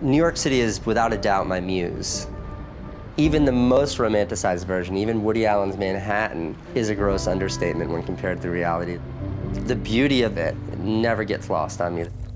New York City is without a doubt my muse. Even the most romanticized version, even Woody Allen's Manhattan, is a gross understatement when compared to reality. The beauty of it never gets lost on me.